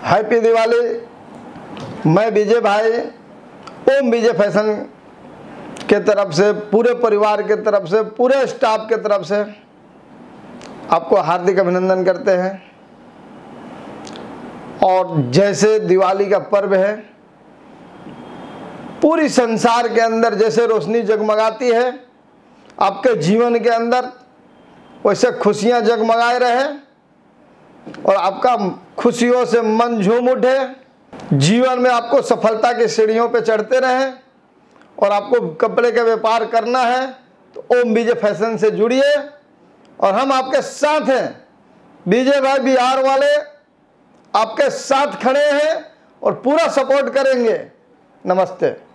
Happy Diwali. मैं विजय भाई ओम विजय fashion के तरफ से, पूरे परिवार के तरफ से, पूरे स्टाफ के तरफ से आपको हार्दिक अभिनंदन करते हैं। और जैसे दिवाली का पर्व है, पूरी संसार के अंदर जैसे रोशनी जगमगाती है, आपके जीवन के अंदर वैसे खुशियां जगमगाए रहे और आपका खुशियों से मन झूम उठे। जीवन में आपको सफलता की सीढ़ियों पे चढ़ते रहें। और आपको कपड़े का व्यापार करना है तो ओम विजय फैशन से जुड़िए और हम आपके साथ हैं। विजय भाई बिहार वाले आपके साथ खड़े हैं और पूरा सपोर्ट करेंगे। नमस्ते।